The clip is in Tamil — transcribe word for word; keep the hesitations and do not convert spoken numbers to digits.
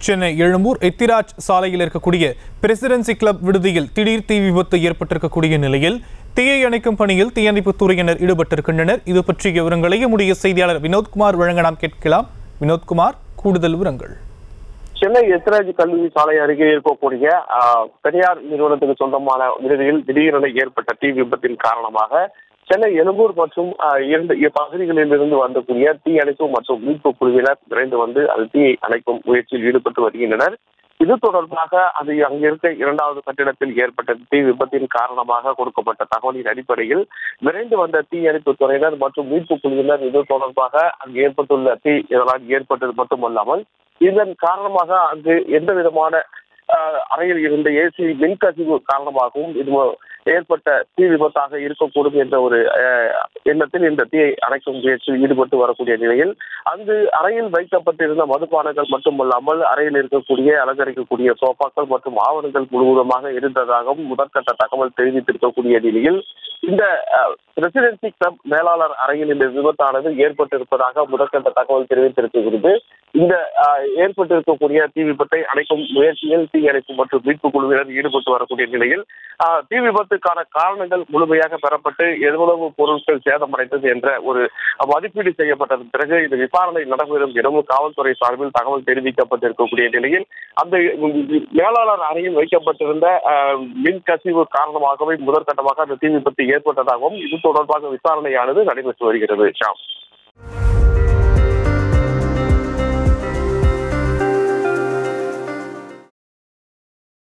சென்னை எழும்பூர் எத்திராஜ் சாலையில் இருக்கக்கூடிய பிரசிடென்சி கிளப் விடுதியில் திடீர் தீ விபத்து ஏற்பட்டிருக்கக்கூடிய நிலையில் தீயை அணைக்கும் பணியில் தீயணைப்புத் துறையினர் ஈடுபட்டிருக்கின்றனர். இது பற்றிய விவரங்களை நம்முடைய செய்தியாளர் வினோத்குமார் வழங்க நாம் கேட்கலாம். வினோத்குமார், கூடுதல் விவரங்கள். சென்னை எத்திராஜ் கல்லூரி சாலை அருகே இருக்கக்கூடிய தனியார் நிறுவனத்துக்கு சொந்தமான விடுதியில் திடீரென ஏற்பட்ட தீ விபத்தின் காரணமாக சென்னை எழும்பூர் மற்றும் இரண்டு பகுதிகளில் இருந்து வந்தக்கூடிய தீ அணைப்பு மற்றும் மீட்பு குழுவினர் விரைந்து வந்து அது தீயை அணைக்கும் முயற்சியில் ஈடுபட்டு வருகின்றனர். இது தொடர்பாக அது அங்கிருக்க இரண்டாவது கட்டிடத்தில் ஏற்பட்ட தீ விபத்தின் காரணமாக கொடுக்கப்பட்ட தகவலின் அடிப்படையில் விரைந்து வந்த தீ அணைப்பு துறையினர் மற்றும் மீட்பு குழுவினர் இது தொடர்பாக அங்கு ஏற்பட்டுள்ள தீ இதனால் ஏற்பட்டது மட்டுமல்லாமல் இதன் காரணமாக அங்கு எந்த விதமான அறையில் இருந்த ஏசி மின்கசிவு காரணமாகவும் இது ஏற்பட்ட தீ விபத்தாக இருக்கக்கூடும் என்ற ஒரு எண்ணத்தில் இந்த தீயை அணைக்கும் முயற்சியில் ஈடுபட்டு வரக்கூடிய நிலையில் அங்கு அறையில் வைக்கப்பட்டிருந்த மதுபானங்கள் மட்டுமல்லாமல் அறையில் இருக்கக்கூடிய அலங்கரிக்கக்கூடிய சோஃபாக்கள் மற்றும் ஆவணங்கள் முழுவதுமாக இருந்ததாகவும் முதற்கட்ட தகவல் தெரிவித்திருக்கக்கூடிய நிலையில் இந்த பிரசிடென்சி கிளப் மேலாளர் அறையில் இந்த விபத்தானது ஏற்பட்டிருப்பதாக முதற்கட்ட தகவல் தெரிவித்திருக்கிறது. இந்த ஏற்பட்டிருக்கக்கூடிய தீ விபத்தை அணைக்கும் முயற்சியில் தீ அணைப்பு மற்றும் மீட்பு குழுவினர் ஈடுபட்டு வரக்கூடிய நிலையில் தீ விபத்துக்கான காரணங்கள் முழுமையாக பெறப்பட்டு எவ்வளவு பொருட்கள் சேதமடைந்தது என்ற ஒரு மதிப்பீடு செய்யப்பட்டதன் பிறகு இந்த விசாரணை நடைபெறும் எனவும் காவல்துறை சார்பில் தகவல் தெரிவிக்கப்பட்டிருக்கக்கூடிய நிலையில் அந்த மேலாளர் அறையில் வைக்கப்பட்டிருந்த மின் கசிவு காரணமாகவே முதற்கட்டமாக அந்த தீ விபத்து ஏற்பட்டதாகவும் இது தொடர்பாக விசாரணையானது நடைபெற்று வருகிறது. ஷாம்.